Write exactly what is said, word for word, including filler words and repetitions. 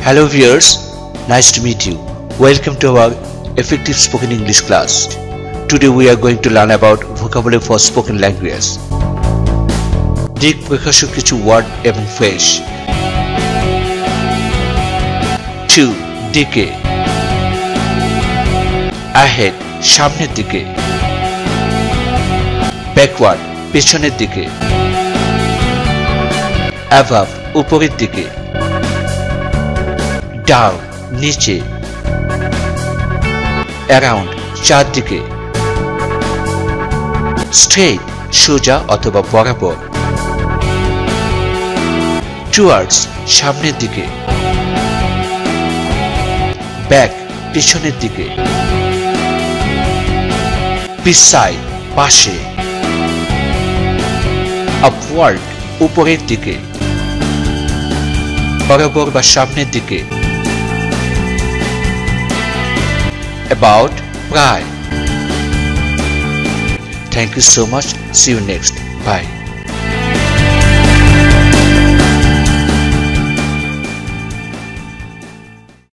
Hello viewers, nice to meet you. Welcome to our effective spoken English class. Today we are going to learn about vocabulary for spoken language. দিক প্রকাশক কিছু word এবং phrase. to দিকে, ahead সামনের দিকে, backward পেছনের দিকে, above উপরের দিকে, down নিচে, around চারদিকে, straight সোজা অথবা বরাবর, towards সামনের দিকে, back পিছনের দিকে, beside পাশে, upward উপরের দিকে, বরাবর বা সামনের দিকে, about প্রায়। Thank you so much. See you next. Bye.